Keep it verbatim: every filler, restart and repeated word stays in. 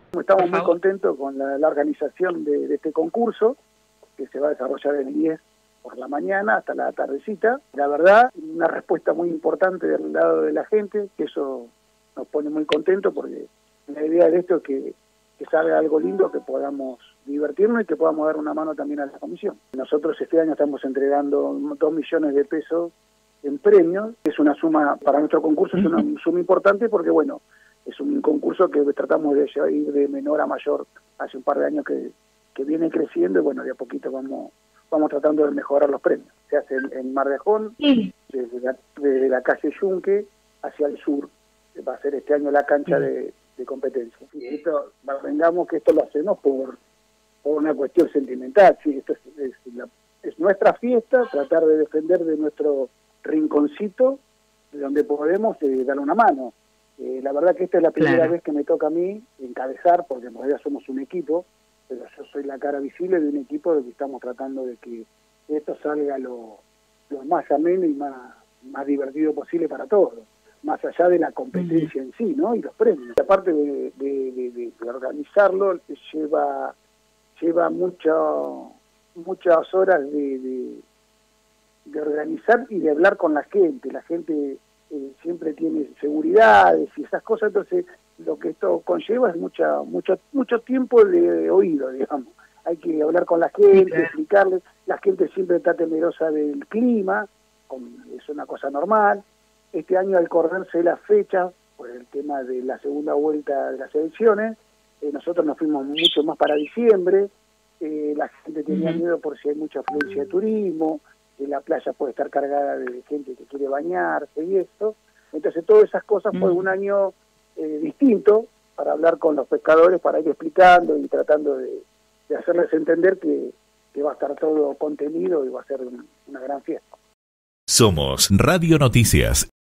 Estamos muy contentos con la, la organización de, de este concurso, que se va a desarrollar el diez por la mañana hasta la tardecita. La verdad, una respuesta muy importante del lado de la gente, que eso nos pone muy contentos, porque la idea de esto es que, que salga algo lindo, que podamos divertirnos y que podamos dar una mano también a la comisión. Nosotros este año estamos entregando dos millones de pesos en premios. Es una suma, para nuestro concurso es una suma importante porque, bueno, es un concurso que tratamos de ir de menor a mayor hace un par de años que, que viene creciendo y, bueno, de a poquito vamos vamos tratando de mejorar los premios. Se hace en, en Mar de Ajón, desde la, desde la calle Yunque hacia el sur. Va a ser este año la cancha de, de competencia. Y esto, vengamos que esto lo hacemos por... por una cuestión sentimental. Sí, esto es, es, la, es nuestra fiesta, tratar de defender de nuestro rinconcito, de donde podemos eh, dar una mano. Eh, la verdad que esta es la primera claro. vez que me toca a mí encabezar, porque en realidad somos un equipo, pero yo soy la cara visible de un equipo de que estamos tratando de que esto salga lo, lo más ameno y más, más divertido posible para todos, más allá de la competencia uh-huh. en sí, ¿no? Y los premios. Aparte de, de, de, de, de organizarlo, lleva... lleva mucho, muchas horas de, de, de organizar y de hablar con la gente. La gente eh, siempre tiene seguridades y esas cosas, entonces lo que esto conlleva es mucha, mucho, mucho tiempo de oído, digamos. Hay que hablar con la gente, sí, explicarle. La gente siempre está temerosa del clima, es una cosa normal. Este año, al correrse la fecha, por el tema de la segunda vuelta de las elecciones, Eh, nosotros nos fuimos mucho más para diciembre, eh, la gente tenía uh-huh. miedo por si hay mucha afluencia de turismo, que la playa puede estar cargada de gente que quiere bañarse y esto. Entonces todas esas cosas uh-huh. fue un año eh, distinto para hablar con los pescadores, para ir explicando y tratando de, de hacerles entender que, que va a estar todo contenido y va a ser una, una gran fiesta. Somos Radio Noticias.